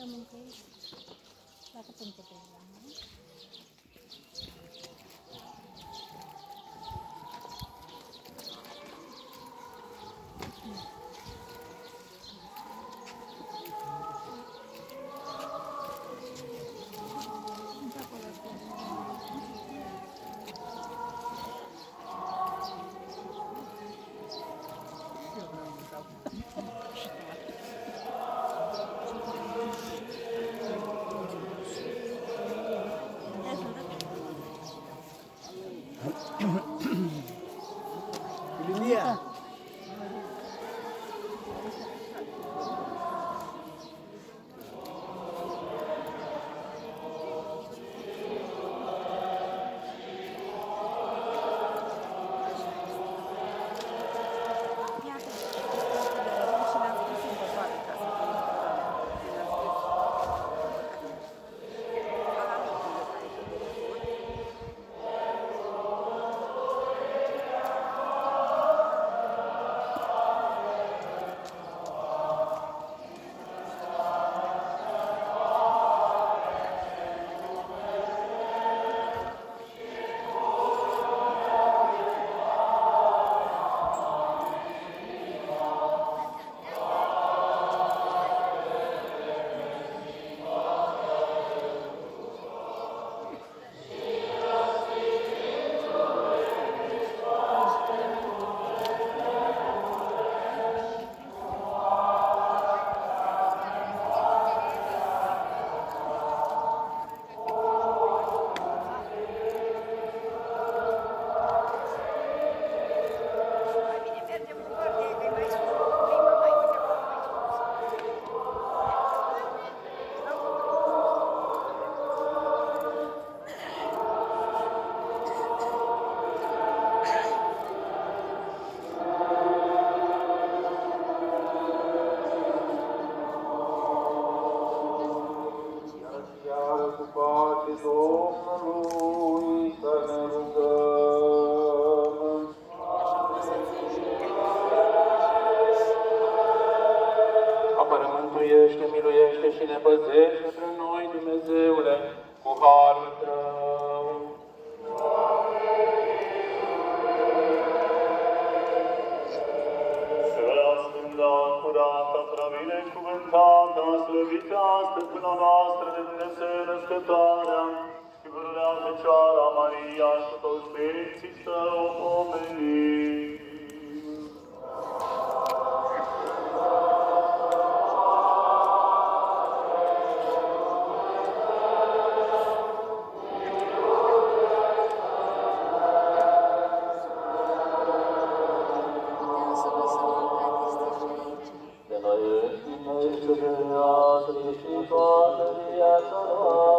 mâncăiești. Dacă te încăpești la mine. Lilia. Miluiește și ne păzește pre noi, Dumnezeule, cu harul Tău. Sfânta, Sfânta, curată, prea-binecuvântată, slăvită astăzi până noastră de Dumnezeu Născătoarea și Pururea Fecioara Maria și toți Sfinții să o pomenim. Toată viața